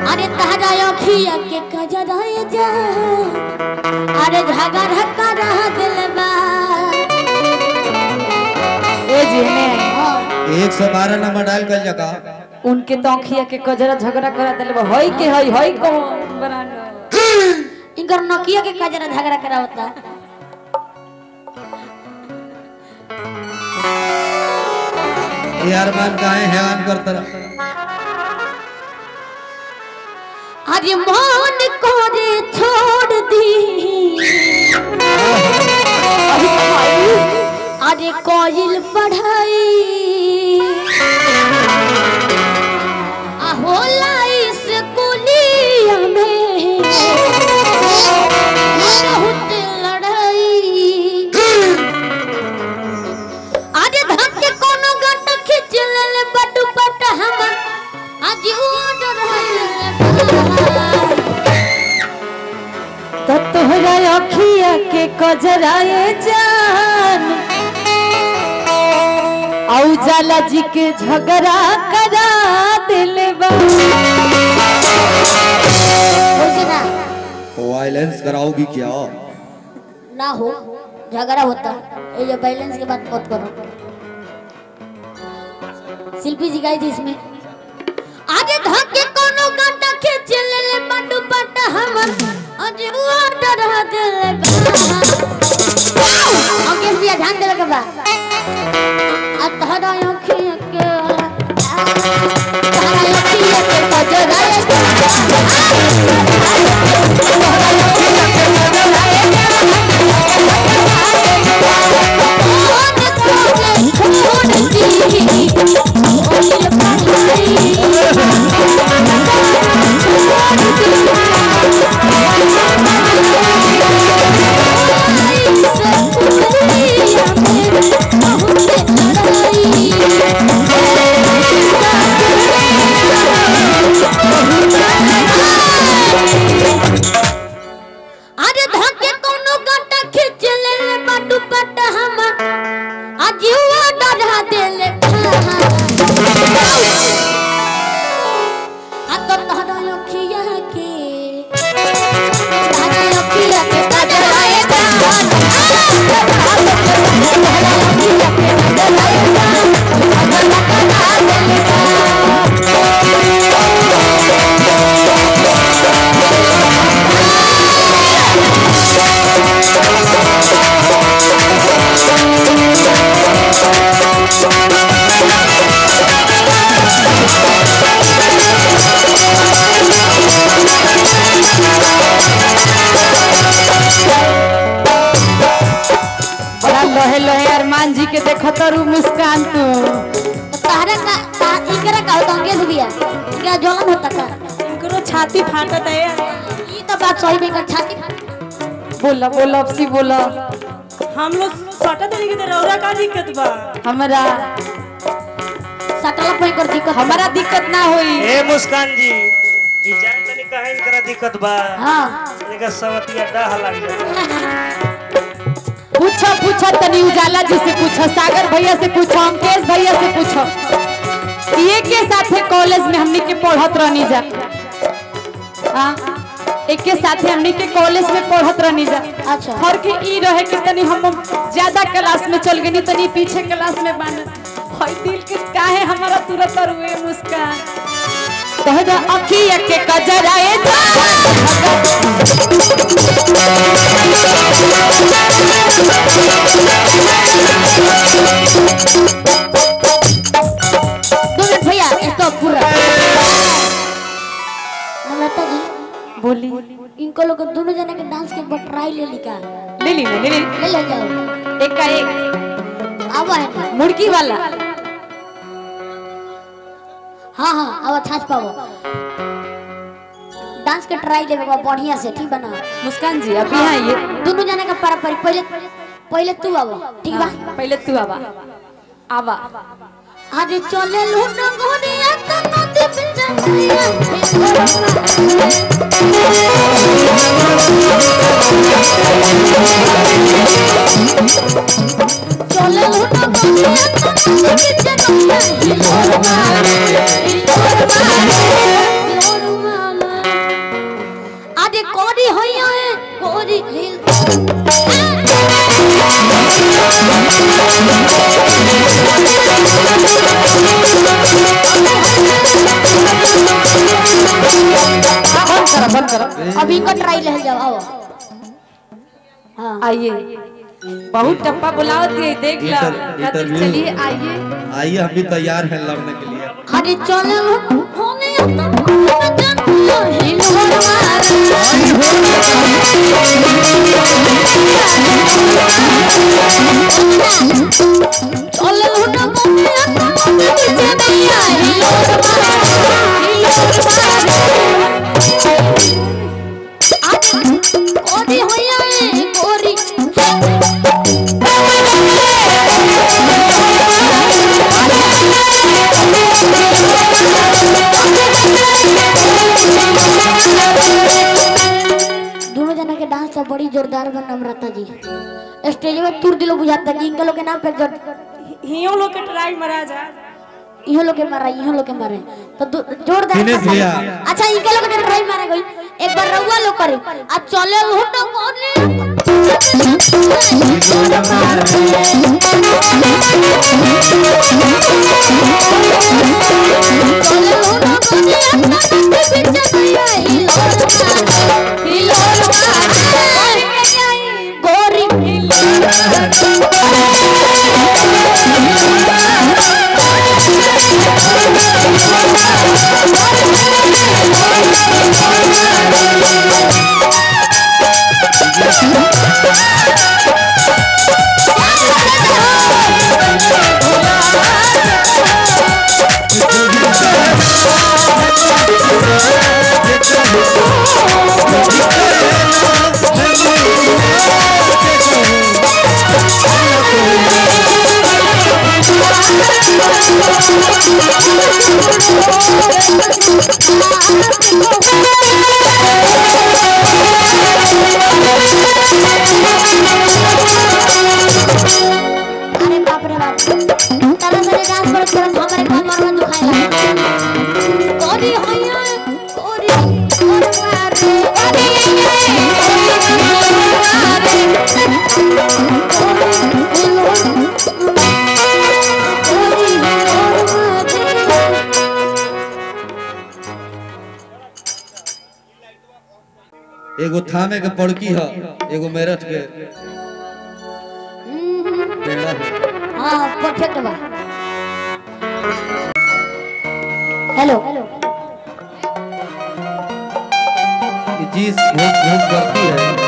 अरे तहरा अखिया के कजराए जा अरे झगड़ा करा दिलबा ए जी ने 112 नंबर डायल कर जगह उनके तो अखिया के कजरा झगड़ा करा दिलबा होई के होई कौन ब्रांड इनकर नकिया के कजरा झगड़ा करा होता यार मान काहे हैवान करता अरे मान करे छोड़ दी अरे कोयल पढ़ाई होला स्कूलिया में बहुत लड़ाई अरे धक के कोनो गट खिंच ले बटू पट हमर आज ऑर्डर तो तोहरा अखिया के कजराए जान औ जाला जी के झगड़ा करा दिलबा वायलेंस कराओगी क्या ना हो झगड़ा होता ये जो बैलेंस की बात मत करो शिल्पी जी गाई थी इसमें आगे धक्के कोनो गांटा खींच ले ले बटू पट हमर आज ऑर्डर दे अंकेश भैया ध्यान दे लगा बा तहरा अखिया के कजराए अरे धक्के कोनो गांटा खींच ले बाटू पट हमर आज युवा डरा देले आ तो तहरा अखिया के कजराए लोहे लोहे अरमान जी के देखो तो रू मुस्कान तू तहरा का इकरा का होता अंकेश भैया क्या जलन होता का इनकरो छाती फाटत है ई तो बात सही में कर छाती बोला बोला अपसी बोला हम लोग सटा तरीके से रौरा का दिक्कत बा हमरा सटला कोई कर दिक्कत हमारा दिक्कत ना होई ए मुस्कान जी ई जान तनी काहे इनकरा दिक्कत बा हां इनका सवतिया डाह लग जाता पूछो पूछो तनी उजाला जी से पूछो सागर भैया से पूछो अंकेश भैया से पूछो ये के साथे कॉलेज में हमनी के पढ़त रहनी जा हां एक के साथे हमनी के कॉलेज में पढ़त रहनी जा अच्छा फर्क ई रहे कि तनी हम ज्यादा क्लास में चल गनी तनी पीछे क्लास में बन होई दिल के काहे हमारा तुरंत रुए मुस्कान तहरा अखिया के कजराए जा भैया इसको पूरा नमस्ते जी बोली इनको लोग दोनों जने के डांस के एक बार ट्राई ले लिका ले ली ले जाओ एक का एक अब है मुर्गी वाला हाँ हाँ अब छाछ पाओ डांस के ट्राई ले बढ़िया से ठीक बना मुस्कान जी अभी हाँ ये दोनों जने का पारंपरिक पहले तू आओ ठीक बा पहले तू आवा आवा आज चले लूना गोरिया तो नदी चले लूना गोरिया तो नदी बंद करो। अभी इनका ट्राई ले जाओ आओ। हाँ आइए बहुत टप्पा बुलाओ दिए देख लो। चलिए आइए आइए हम भी तैयार हैं लड़ने के लिए। अरे चले होने दोनों जना के डांस सब बड़ी जोरदार बन नम्रता जी स्टेज में तुर दिलो बुझाता कि इनका लोग के नाम पे हियो लोग के ट्राई मरा जा इहो लोग के मारे तो जोरदार दिनेश भैया। अच्छा इनके लोग के ट्राई मारे गई एक बार रउआ लोग करे अब चले लूटो कोने चले लूटो कोने अपना पीछे गया गोरी अरे बाप रे बाप तरह से डांस करत करत हमारे कमर में दुखाए लगा कोरी होया कोरी और मारे एगो थामे के पड़की है एगो मेरठ के पेड़ा है। हाँ परफेक्ट बा हेलो जी भूख भूख करती है